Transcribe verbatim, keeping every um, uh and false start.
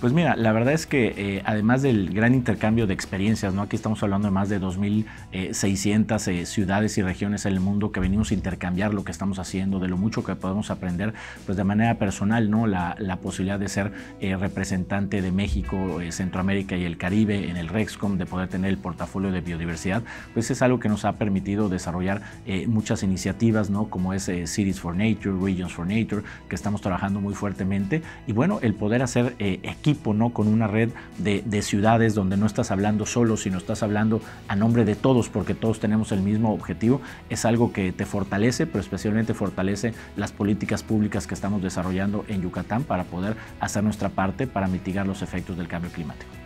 Pues mira, la verdad es que eh, además del gran intercambio de experiencias, ¿no? Aquí estamos hablando de más de dos mil seiscientas eh, ciudades y regiones en el mundo que venimos a intercambiar lo que estamos haciendo, de lo mucho que podemos aprender, pues de manera personal, ¿no? La, la posibilidad de ser eh, representante de México, eh, Centroamérica y el Caribe en el REXCOM, de poder tener el portafolio de biodiversidad, pues es algo que nos ha permitido desarrollar eh, muchas iniciativas, ¿no? Como es eh, Cities for Nature, Regions for Nature, que estamos trabajando muy fuertemente. Y bueno, el poder hacer eh, equipo, ¿no? Con una red de, de ciudades donde no estás hablando solo, sino estás hablando a nombre de todos, porque todos tenemos el mismo objetivo, es algo que te fortalece, pero especialmente fortalece las políticas públicas que estamos desarrollando en Yucatán para poder hacer nuestra parte para mitigar los efectos del cambio climático.